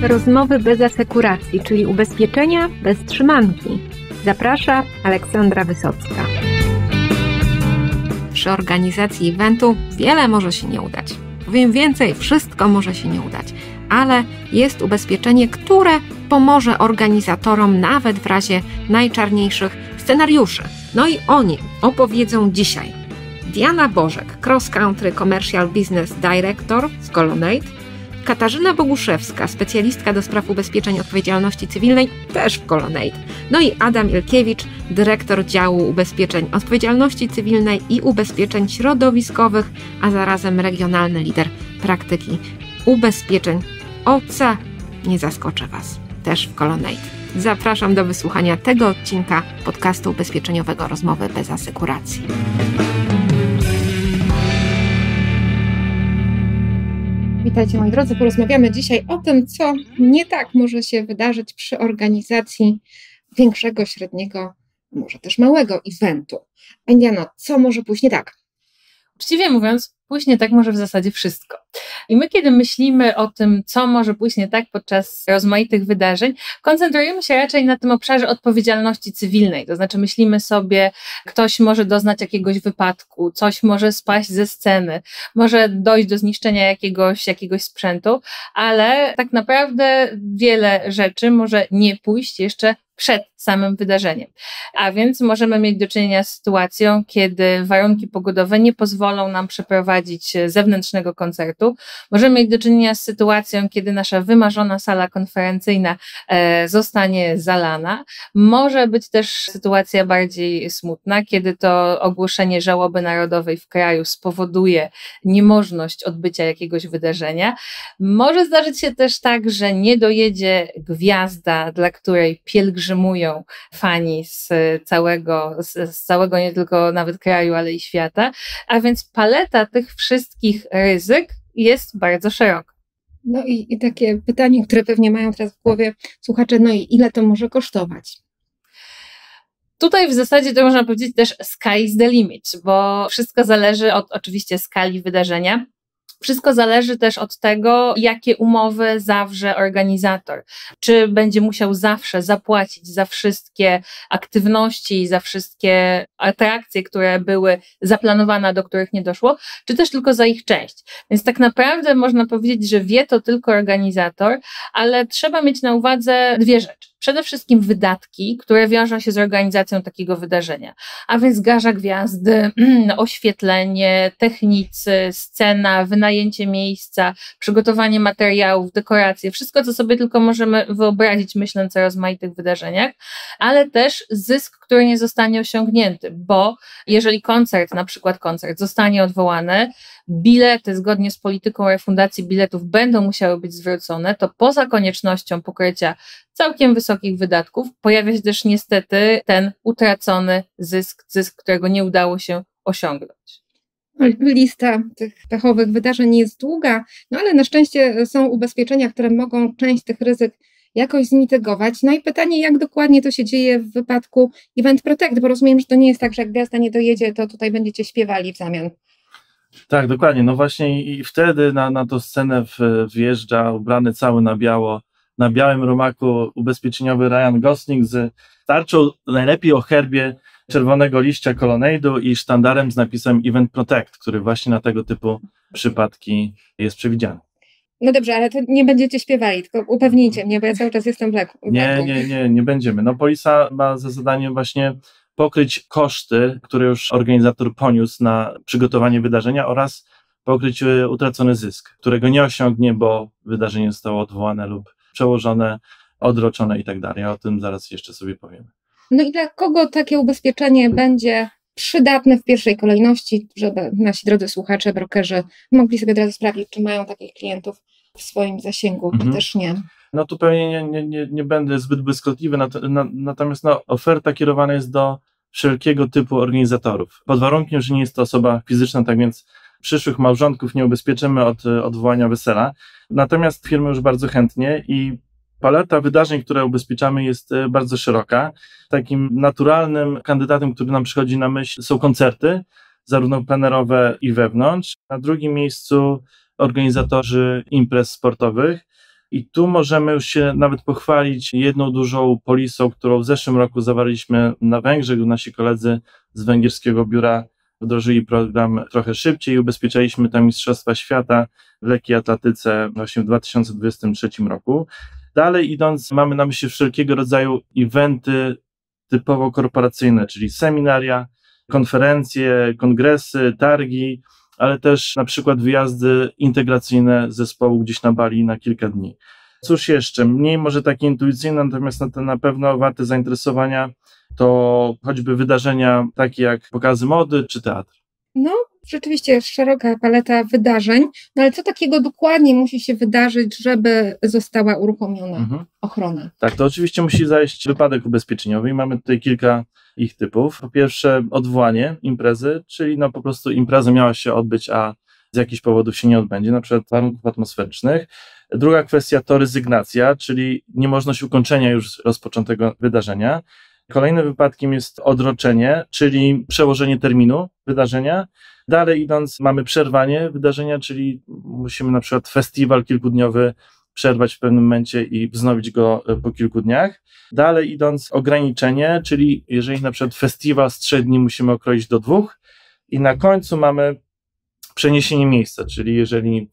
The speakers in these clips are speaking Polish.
Rozmowy bez asekuracji, czyli ubezpieczenia bez trzymanki. Zaprasza Aleksandra Wysocka. Przy organizacji eventu wiele może się nie udać. Powiem więcej, wszystko może się nie udać, ale jest ubezpieczenie, które pomoże organizatorom nawet w razie najczarniejszych scenariuszy. No i o nim opowiedzą dzisiaj Diana Bożek, Cross Country Commercial Business Director z Colonnade, Katarzyna Boguszewska, specjalistka do spraw ubezpieczeń odpowiedzialności cywilnej, też w Colonnade. No i Adam Ilkiewicz, dyrektor działu ubezpieczeń odpowiedzialności cywilnej i ubezpieczeń środowiskowych, a zarazem regionalny lider praktyki ubezpieczeń OC. Nie zaskoczę Was, też w Colonnade. Zapraszam do wysłuchania tego odcinka podcastu ubezpieczeniowego Rozmowy bez asekuracji. Witajcie moi drodzy, porozmawiamy dzisiaj o tym, co nie tak może się wydarzyć przy organizacji większego, średniego, może też małego eventu. Diano, co może pójść nie tak? Uczciwie mówiąc, pójść nie tak może w zasadzie wszystko. I my, kiedy myślimy o tym, co może pójść nie tak podczas rozmaitych wydarzeń, koncentrujemy się raczej na tym obszarze odpowiedzialności cywilnej. To znaczy myślimy sobie, ktoś może doznać jakiegoś wypadku, coś może spaść ze sceny, może dojść do zniszczenia jakiegoś sprzętu, ale tak naprawdę wiele rzeczy może nie pójść jeszcze przed samym wydarzeniem. A więc możemy mieć do czynienia z sytuacją, kiedy warunki pogodowe nie pozwolą nam przeprowadzić zewnętrznego koncertu. Możemy mieć do czynienia z sytuacją, kiedy nasza wymarzona sala konferencyjna zostanie zalana. Może być też sytuacja bardziej smutna, kiedy to ogłoszenie żałoby narodowej w kraju spowoduje niemożność odbycia jakiegoś wydarzenia. Może zdarzyć się też tak, że nie dojedzie gwiazda, dla której pielgrzymują fani z całego nie tylko nawet kraju, ale i świata, a więc paleta tych wszystkich ryzyk jest bardzo szeroka. No i takie pytanie, które pewnie mają teraz w głowie słuchacze, no i ile to może kosztować? Tutaj w zasadzie to można powiedzieć też sky is the limit, bo wszystko zależy od oczywiście skali wydarzenia. Wszystko zależy też od tego, jakie umowy zawrze organizator. Czy będzie musiał zawsze zapłacić za wszystkie aktywności, za wszystkie atrakcje, które były zaplanowane, do których nie doszło, czy też tylko za ich część. Więc tak naprawdę można powiedzieć, że wie to tylko organizator, ale trzeba mieć na uwadze dwie rzeczy. Przede wszystkim wydatki, które wiążą się z organizacją takiego wydarzenia, a więc garza gwiazdy, oświetlenie, technicy, scena, wynajęcie miejsca, przygotowanie materiałów, dekoracje, wszystko, co sobie tylko możemy wyobrazić, myśląc o rozmaitych wydarzeniach, ale też zysk, który nie zostanie osiągnięty, bo jeżeli na przykład koncert zostanie odwołany, bilety zgodnie z polityką refundacji biletów będą musiały być zwrócone, to poza koniecznością pokrycia całkiem wysokich wydatków pojawia się też niestety ten utracony zysk, którego nie udało się osiągnąć. Lista tych pechowych wydarzeń jest długa, no ale na szczęście są ubezpieczenia, które mogą część tych ryzyk jakoś zmitygować. No i pytanie, jak dokładnie to się dzieje w wypadku Event Protect, bo rozumiem, że to nie jest tak, że jak gwiazda nie dojedzie, to tutaj będziecie śpiewali w zamian. Tak, dokładnie. No właśnie i wtedy na tą scenę wjeżdża ubrany cały na biało, na białym rumaku ubezpieczeniowy Ryan Gosling z tarczą najlepiej o herbie czerwonego liścia Colonnade'u i sztandarem z napisem Event Protect, który właśnie na tego typu przypadki jest przewidziany. No dobrze, ale to nie będziecie śpiewali, tylko upewnijcie mnie, bo ja cały czas jestem w leku. Nie będziemy. No polisa ma za zadanie właśnie pokryć koszty, które już organizator poniósł na przygotowanie wydarzenia oraz pokryć utracony zysk, którego nie osiągnie, bo wydarzenie zostało odwołane lub przełożone, odroczone i tak dalej. O tym zaraz jeszcze sobie powiemy. No i dla kogo takie ubezpieczenie będzie przydatne w pierwszej kolejności, żeby nasi drodzy słuchacze, brokerzy mogli sobie od razu sprawdzić, czy mają takich klientów w swoim zasięgu, czy też nie? No tu pewnie nie będę zbyt błyskotliwy, natomiast oferta kierowana jest do wszelkiego typu organizatorów. Pod warunkiem, że nie jest to osoba fizyczna, tak więc przyszłych małżonków nie ubezpieczymy od odwołania wesela. Natomiast firmy już bardzo chętnie i paleta wydarzeń, które ubezpieczamy, jest bardzo szeroka. Takim naturalnym kandydatem, który nam przychodzi na myśl, są koncerty, zarówno plenerowe i wewnątrz. Na drugim miejscu organizatorzy imprez sportowych. I tu możemy już się nawet pochwalić jedną dużą polisą, którą w zeszłym roku zawarliśmy na Węgrzech. Nasi koledzy z węgierskiego biura wdrożyli program trochę szybciej i ubezpieczaliśmy tam Mistrzostwa Świata w lekkiej atletyce właśnie w 2023 roku. Dalej idąc, mamy na myśli wszelkiego rodzaju eventy typowo korporacyjne, czyli seminaria, konferencje, kongresy, targi, ale też na przykład wyjazdy integracyjne zespołu gdzieś na Bali na kilka dni. Cóż jeszcze? Mniej może takie intuicyjne, natomiast na pewno warte zainteresowania to choćby wydarzenia takie jak pokazy mody czy teatr. No, rzeczywiście jest szeroka paleta wydarzeń, no ale co takiego dokładnie musi się wydarzyć, żeby została uruchomiona ochrona? Tak, to oczywiście musi zajść wypadek ubezpieczeniowy i mamy tutaj kilka ich typów. Po pierwsze odwołanie imprezy, czyli po prostu impreza miała się odbyć, a z jakichś powodów się nie odbędzie, na przykład warunków atmosferycznych. Druga kwestia to rezygnacja, czyli niemożność ukończenia już rozpoczętego wydarzenia. Kolejnym wypadkiem jest odroczenie, czyli przełożenie terminu wydarzenia. Dalej idąc, mamy przerwanie wydarzenia, czyli musimy na przykład festiwal kilkudniowy przerwać w pewnym momencie i wznowić go po kilku dniach. Dalej idąc, ograniczenie, czyli jeżeli na przykład festiwal z 3 dni musimy okroić do 2. I na końcu mamy przeniesienie miejsca, czyli jeżeli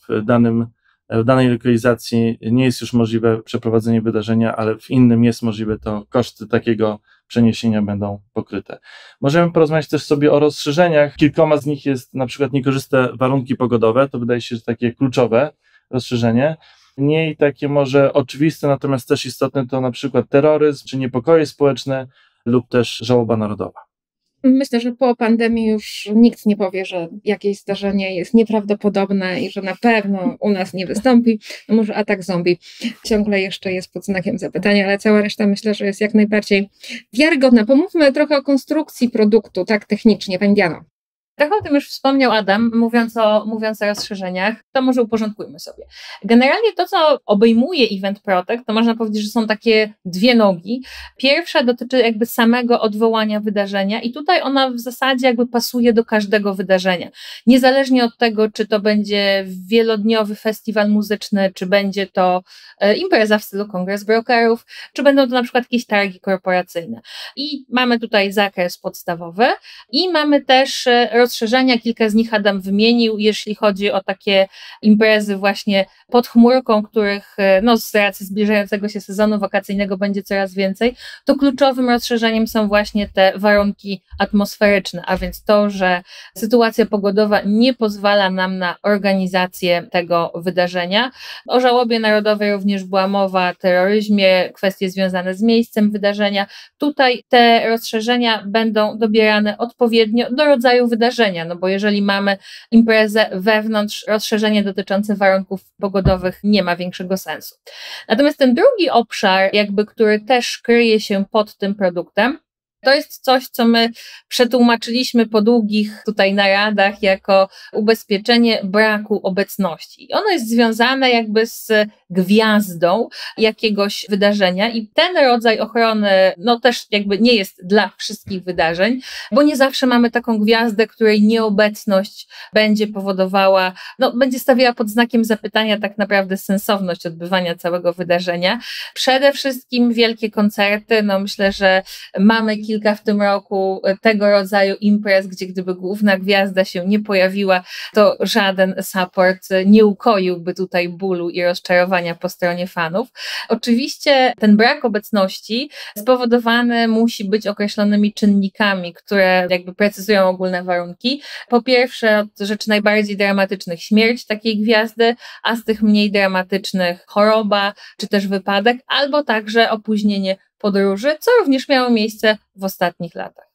w danej lokalizacji nie jest już możliwe przeprowadzenie wydarzenia, ale w innym jest możliwe, to koszty takiego przeniesienia będą pokryte. Możemy porozmawiać też sobie o rozszerzeniach. Kilkoma z nich jest na przykład niekorzystne warunki pogodowe, to wydaje się, że takie kluczowe rozszerzenie. Mniej takie może oczywiste, natomiast też istotne to na przykład terroryzm, czy niepokoje społeczne lub też żałoba narodowa. Myślę, że po pandemii już nikt nie powie, że jakieś zdarzenie jest nieprawdopodobne i że na pewno u nas nie wystąpi. No może atak zombie ciągle jeszcze jest pod znakiem zapytania, ale cała reszta myślę, że jest jak najbardziej wiarygodna. Pomówmy trochę o konstrukcji produktu, tak technicznie. Pani Diano. Trochę o tym już wspomniał Adam, mówiąc o rozszerzeniach, to może uporządkujmy sobie. Generalnie to, co obejmuje Event Protect, to można powiedzieć, że są takie 2 nogi. Pierwsza dotyczy jakby samego odwołania wydarzenia i tutaj ona w zasadzie jakby pasuje do każdego wydarzenia. Niezależnie od tego, czy to będzie wielodniowy festiwal muzyczny, czy będzie to impreza w stylu Kongres Brokerów, czy będą to na przykład jakieś targi korporacyjne. I mamy tutaj zakres podstawowy i mamy też rozszerzenia, kilka z nich Adam wymienił, jeśli chodzi o takie imprezy właśnie pod chmurką, których z racji zbliżającego się sezonu wakacyjnego będzie coraz więcej, to kluczowym rozszerzeniem są właśnie te warunki atmosferyczne, a więc to, że sytuacja pogodowa nie pozwala nam na organizację tego wydarzenia. O żałobie narodowej również była mowa, terroryzmie, kwestie związane z miejscem wydarzenia. Tutaj te rozszerzenia będą dobierane odpowiednio do rodzaju wydarzenia, no bo jeżeli mamy imprezę wewnątrz, rozszerzenie dotyczące warunków pogodowych nie ma większego sensu. Natomiast ten drugi obszar, który też kryje się pod tym produktem, to jest coś, co my przetłumaczyliśmy po długich tutaj naradach jako ubezpieczenie braku obecności. I ono jest związane z gwiazdą jakiegoś wydarzenia i ten rodzaj ochrony też nie jest dla wszystkich wydarzeń, bo nie zawsze mamy taką gwiazdę, której nieobecność będzie powodowała, będzie stawiała pod znakiem zapytania tak naprawdę sensowność odbywania całego wydarzenia. Przede wszystkim wielkie koncerty, myślę, że mamy kilka w tym roku tego rodzaju imprez, gdzie gdyby główna gwiazda się nie pojawiła, to żaden support nie ukoiłby tutaj bólu i rozczarowania po stronie fanów. Oczywiście ten brak obecności spowodowany musi być określonymi czynnikami, które precyzują ogólne warunki. Po pierwsze, od rzeczy najbardziej dramatycznych śmierć takiej gwiazdy, a z tych mniej dramatycznych choroba, czy też wypadek, albo także opóźnienie podróży, co również miało miejsce w ostatnich latach.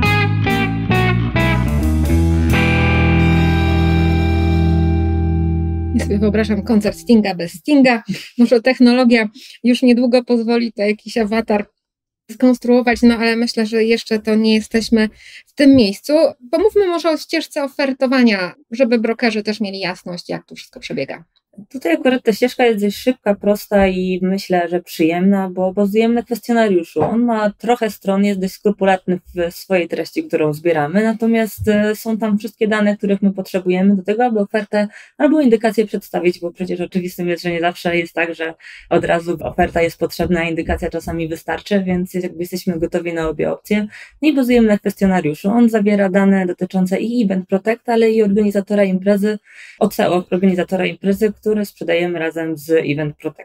Ja sobie wyobrażam koncert Stinga bez Stinga. Może technologia już niedługo pozwoli to jakiś awatar skonstruować, ale myślę, że jeszcze to nie jesteśmy w tym miejscu. Pomówmy może o ścieżce ofertowania, żeby brokerzy też mieli jasność, jak to wszystko przebiega. Tutaj akurat ta ścieżka jest dość szybka, prosta i myślę, że przyjemna, bo bazujemy na kwestionariuszu. On ma trochę stron, jest dość skrupulatny w swojej treści, którą zbieramy, natomiast są tam wszystkie dane, których my potrzebujemy do tego, aby ofertę albo indykację przedstawić, bo przecież oczywistym jest, że nie zawsze jest tak, że od razu oferta jest potrzebna, a indykacja czasami wystarczy, więc jakby jesteśmy gotowi na obie opcje. I bazujemy na kwestionariuszu. On zawiera dane dotyczące i Event Protect, ale i organizatora imprezy, OCO organizatora imprezy, które sprzedajemy razem z Event Protect.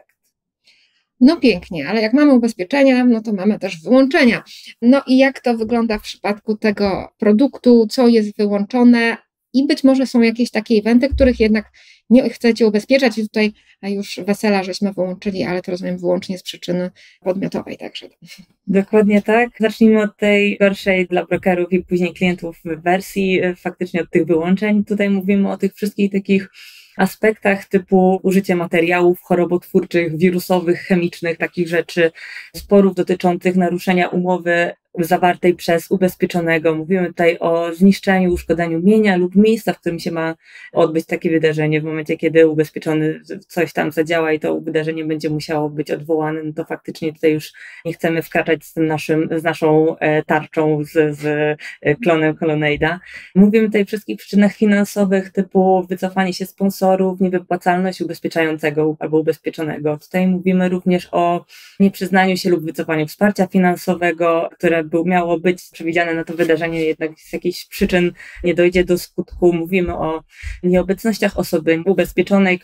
No pięknie, ale jak mamy ubezpieczenia, no to mamy też wyłączenia. No i jak to wygląda w przypadku tego produktu, co jest wyłączone i być może są jakieś takie eventy, których jednak nie chcecie ubezpieczać i tutaj już wesela żeśmy wyłączyli, ale to rozumiem wyłącznie z przyczyny podmiotowej także. Dokładnie tak. Zacznijmy od tej gorszej dla brokerów i później klientów wersji, faktycznie od tych wyłączeń. Tutaj mówimy o tych wszystkich takich aspektach typu użycie materiałów chorobotwórczych, wirusowych, chemicznych, takich rzeczy, sporów dotyczących naruszenia umowy zawartej przez ubezpieczonego. Mówimy tutaj o zniszczeniu, uszkodzeniu mienia lub miejsca, w którym się ma odbyć takie wydarzenie. W momencie, kiedy ubezpieczony coś tam zadziała i to wydarzenie będzie musiało być odwołane, no to faktycznie tutaj już nie chcemy wkraczać z naszą tarczą, z klonem Colonnadea. Mówimy tutaj o wszystkich przyczynach finansowych typu wycofanie się sponsorów, niewypłacalność ubezpieczającego albo ubezpieczonego. Tutaj mówimy również o nieprzyznaniu się lub wycofaniu wsparcia finansowego, które miało być przewidziane na to wydarzenie, jednak z jakichś przyczyn nie dojdzie do skutku. Mówimy o nieobecnościach osoby ubezpieczonej,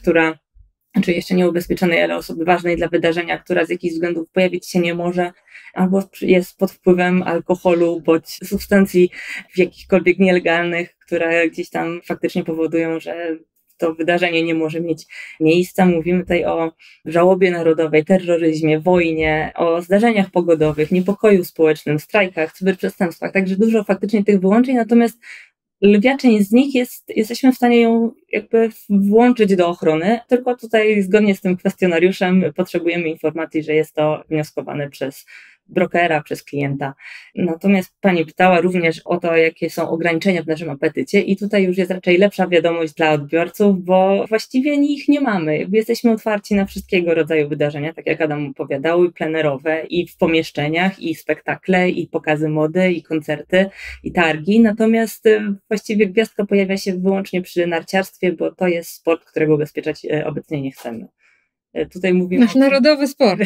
czy jeszcze nie ubezpieczonej, ale osoby ważnej dla wydarzenia, która z jakichś względów pojawić się nie może, albo jest pod wpływem alkoholu bądź substancji jakichkolwiek nielegalnych, które gdzieś tam faktycznie powodują, że to wydarzenie nie może mieć miejsca. Mówimy tutaj o żałobie narodowej, terroryzmie, wojnie, o zdarzeniach pogodowych, niepokoju społecznym, strajkach, cyberprzestępstwach, także dużo faktycznie tych wyłączeń, natomiast lwia część z nich jesteśmy w stanie ją jakby włączyć do ochrony, tylko tutaj zgodnie z tym kwestionariuszem potrzebujemy informacji, że jest to wnioskowane przez brokera, przez klienta. Natomiast pani pytała również o to, jakie są ograniczenia w naszym apetycie i tutaj już jest raczej lepsza wiadomość dla odbiorców, bo właściwie ich nie mamy. Jakby jesteśmy otwarci na wszystkiego rodzaju wydarzenia, tak jak Adam opowiadał, i plenerowe, i w pomieszczeniach, i spektakle, i pokazy mody, i koncerty, i targi. Natomiast właściwie gwiazdka pojawia się wyłącznie przy narciarstwie, bo to jest sport, którego ubezpieczać obecnie nie chcemy. Tutaj mówimy Nasz narodowy sport.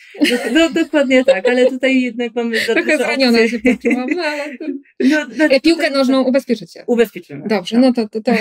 No dokładnie tak, ale tutaj jednak mamy trochę zraniona się poczułam, no ale piłkę nożną ubezpieczycie. Ubezpieczymy. Dobrze, no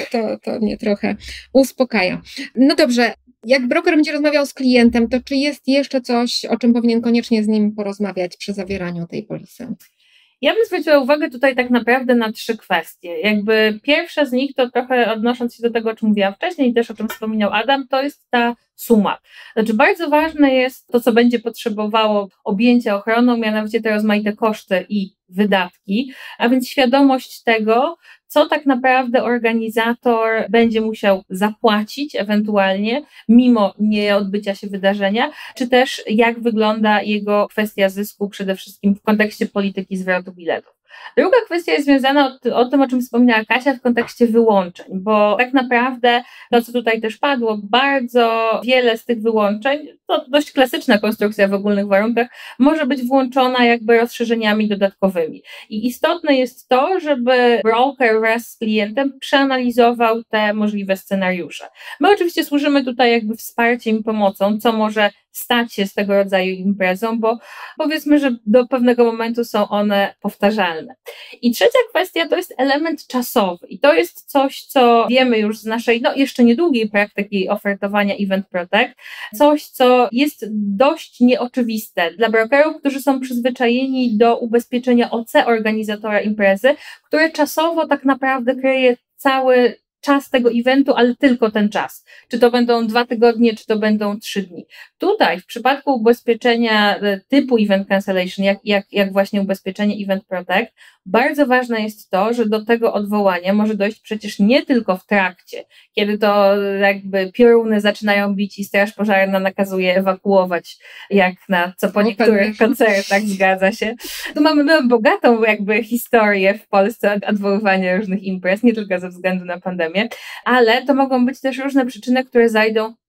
to mnie trochę uspokaja. No dobrze, jak broker będzie rozmawiał z klientem, to czy jest jeszcze coś, o czym powinien koniecznie z nim porozmawiać przy zawieraniu tej polisy? Ja bym zwróciła uwagę tutaj tak naprawdę na 3 kwestie. Jakby pierwsza z nich to trochę odnosząc się do tego, o czym mówiłam wcześniej i też o czym wspominał Adam, to jest ta suma. Znaczy bardzo ważne jest to, co będzie potrzebowało objęcia ochroną, mianowicie te rozmaite koszty i wydatki, a więc świadomość tego, co tak naprawdę organizator będzie musiał zapłacić ewentualnie, mimo nieodbycia się wydarzenia, czy też jak wygląda jego kwestia zysku, przede wszystkim w kontekście polityki zwrotu biletów. Druga kwestia jest związana o tym, o czym wspominała Kasia w kontekście wyłączeń, bo tak naprawdę to, co tutaj też padło, bardzo wiele z tych wyłączeń, to dość klasyczna konstrukcja w ogólnych warunkach, może być włączona jakby rozszerzeniami dodatkowymi. I istotne jest to, żeby broker wraz z klientem przeanalizował te możliwe scenariusze. My oczywiście służymy tutaj jakby wsparciem i pomocą, co może stać się z tego rodzaju imprezą, bo powiedzmy, że do pewnego momentu są one powtarzalne. I trzecia kwestia to jest element czasowy i to jest coś, co wiemy już z naszej, jeszcze niedługiej praktyki ofertowania Event Protect, coś, co jest dość nieoczywiste dla brokerów, którzy są przyzwyczajeni do ubezpieczenia OC organizatora imprezy, które czasowo tak naprawdę kryje cały czas tego eventu, ale tylko ten czas. Czy to będą 2 tygodnie, czy to będą 3 dni. Tutaj w przypadku ubezpieczenia typu Event Cancellation, jak właśnie ubezpieczenie Event Protect, bardzo ważne jest to, że do tego odwołania może dojść przecież nie tylko w trakcie, kiedy to jakby pioruny zaczynają bić i straż pożarna nakazuje ewakuować, jak co po niektórych koncertach, zgadza się. Tu mamy bogatą jakby historię w Polsce odwoływania różnych imprez, nie tylko ze względu na pandemię, ale to mogą być też różne przyczyny, które zajdą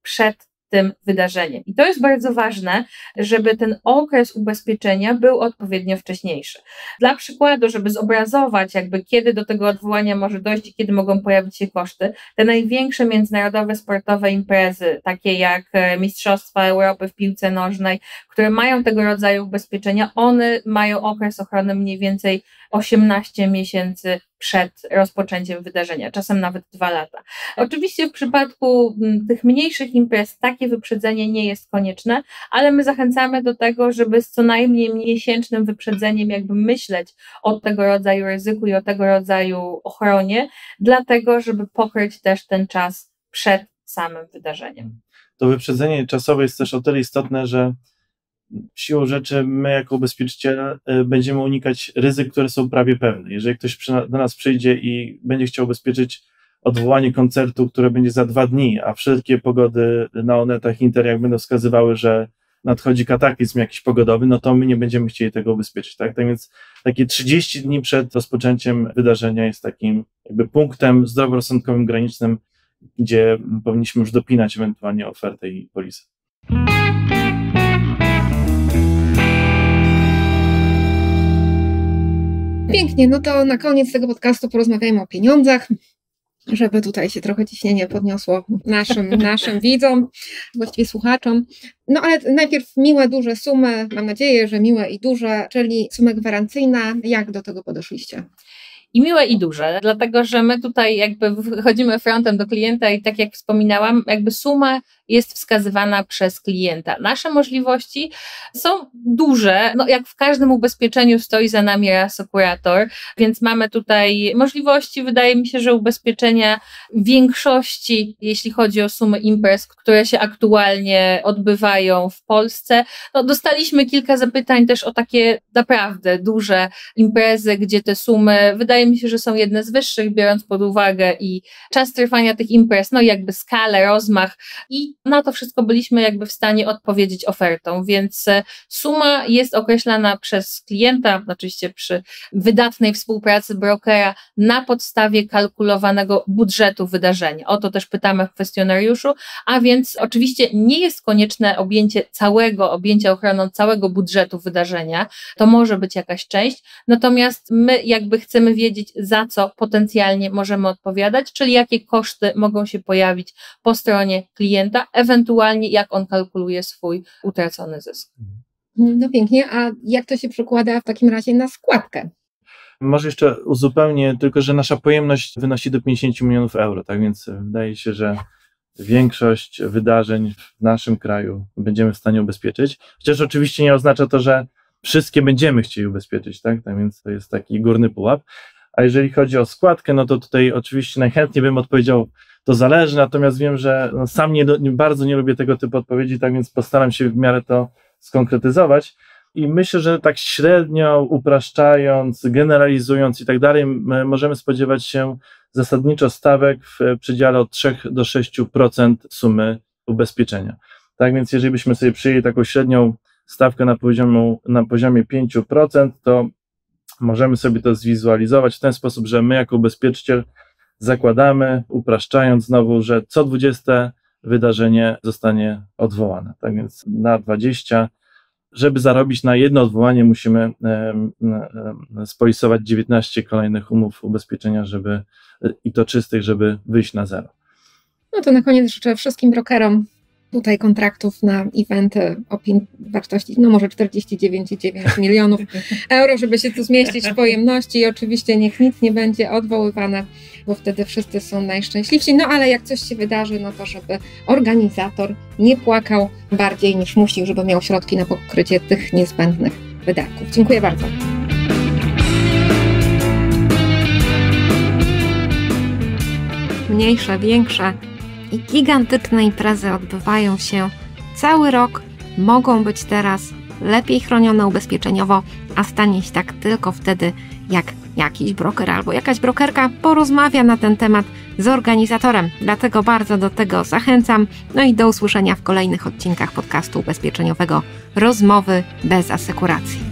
przed tym wydarzeniem. I to jest bardzo ważne, żeby ten okres ubezpieczenia był odpowiednio wcześniejszy. Dla przykładu, żeby zobrazować jakby kiedy do tego odwołania może dojść i kiedy mogą pojawić się koszty, te największe międzynarodowe sportowe imprezy, takie jak Mistrzostwa Europy w piłce nożnej, które mają tego rodzaju ubezpieczenia, one mają okres ochrony mniej więcej 18 miesięcy przed rozpoczęciem wydarzenia, czasem nawet 2 lata. Oczywiście w przypadku tych mniejszych imprez takie wyprzedzenie nie jest konieczne, ale my zachęcamy do tego, żeby z co najmniej miesięcznym wyprzedzeniem jakby myśleć o tego rodzaju ryzyku i o tego rodzaju ochronie, dlatego żeby pokryć też ten czas przed samym wydarzeniem. To wyprzedzenie czasowe jest też o tyle istotne, że siłą rzeczy my jako ubezpieczyciele będziemy unikać ryzyk, które są prawie pewne. Jeżeli ktoś do nas przyjdzie i będzie chciał ubezpieczyć odwołanie koncertu, które będzie za 2 dni, a wszelkie pogody na Onetach Inter jak będą wskazywały, że nadchodzi kataklizm jakiś pogodowy, no to my nie będziemy chcieli tego ubezpieczyć. Tak więc takie 30 dni przed rozpoczęciem wydarzenia jest takim jakby punktem zdroworozsądkowym granicznym, gdzie powinniśmy już dopinać ewentualnie ofertę i polisę. Pięknie, no to na koniec tego podcastu porozmawiajmy o pieniądzach, żeby tutaj się trochę ciśnienie podniosło naszym widzom, właściwie słuchaczom. No ale najpierw miłe, duże sumy, mam nadzieję, że miłe i duże, czyli suma gwarancyjna. Jak do tego podeszliście? I miłe i duże, dlatego że my tutaj jakby wychodzimy frontem do klienta i tak jak wspominałam, jakby suma jest wskazywana przez klienta. Nasze możliwości są duże, no jak w każdym ubezpieczeniu stoi za nami reasekurator, więc mamy tutaj możliwości, wydaje mi się, że ubezpieczenia w większości, jeśli chodzi o sumy imprez, które się aktualnie odbywają w Polsce. No, dostaliśmy kilka zapytań też o takie naprawdę duże imprezy, gdzie te sumy, wydaje mi się, że są jedne z wyższych, biorąc pod uwagę i czas trwania tych imprez, no i jakby skalę, rozmach i na to wszystko byliśmy jakby w stanie odpowiedzieć ofertą, więc suma jest określana przez klienta, oczywiście przy wydatnej współpracy brokera na podstawie kalkulowanego budżetu wydarzenia. O to też pytamy w kwestionariuszu, a więc oczywiście nie jest konieczne objęcie ochroną całego budżetu wydarzenia, to może być jakaś część, natomiast my jakby chcemy wiedzieć, za co potencjalnie możemy odpowiadać, czyli jakie koszty mogą się pojawić po stronie klienta, ewentualnie jak on kalkuluje swój utracony zysk. No pięknie, a jak to się przekłada w takim razie na składkę? Może jeszcze uzupełnię, tylko że nasza pojemność wynosi do 50 milionów euro, tak więc wydaje się, że większość wydarzeń w naszym kraju będziemy w stanie ubezpieczyć, chociaż oczywiście nie oznacza to, że wszystkie będziemy chcieli ubezpieczyć, tak więc to jest taki górny pułap. A jeżeli chodzi o składkę, no to tutaj oczywiście najchętniej bym odpowiedział, to zależy, natomiast wiem, że sam bardzo nie lubię tego typu odpowiedzi, tak więc postaram się w miarę to skonkretyzować. I myślę, że tak średnio upraszczając, generalizując i tak dalej, możemy spodziewać się zasadniczo stawek w przedziale od 3 do 6% sumy ubezpieczenia. Tak więc jeżeli byśmy sobie przyjęli taką średnią stawkę na poziomie 5%, to możemy sobie to zwizualizować w ten sposób, że my jako ubezpieczyciel zakładamy, upraszczając znowu, że co 20 wydarzenie zostanie odwołane. Tak więc na 20, żeby zarobić na jedno odwołanie, musimy spolisować 19 kolejnych umów ubezpieczenia, i to czystych, żeby wyjść na zero. No to na koniec życzę wszystkim brokerom tutaj kontraktów na eventy o wartości, no może 49,9 milionów euro, żeby się tu zmieścić w pojemności i oczywiście niech nic nie będzie odwoływane, bo wtedy wszyscy są najszczęśliwsi. No ale jak coś się wydarzy, no to żeby organizator nie płakał bardziej niż musi, żeby miał środki na pokrycie tych niezbędnych wydatków. Dziękuję bardzo. Mniejsze, większe i gigantyczne imprezy odbywają się cały rok, mogą być teraz lepiej chronione ubezpieczeniowo, a stanie się tak tylko wtedy, jak jakiś broker albo jakaś brokerka porozmawia na ten temat z organizatorem. Dlatego bardzo do tego zachęcam. No i do usłyszenia w kolejnych odcinkach podcastu ubezpieczeniowego Rozmowy bez asekuracji.